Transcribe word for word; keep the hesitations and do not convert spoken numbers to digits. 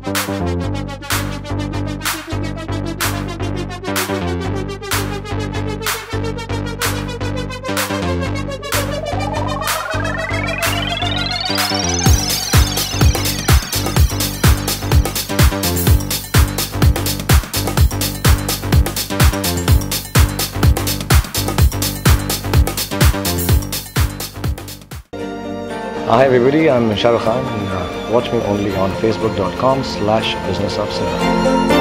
Hi everybody, I'm Shah Rukh Khan and uh, watch me only on facebook dot com slash business of cinema.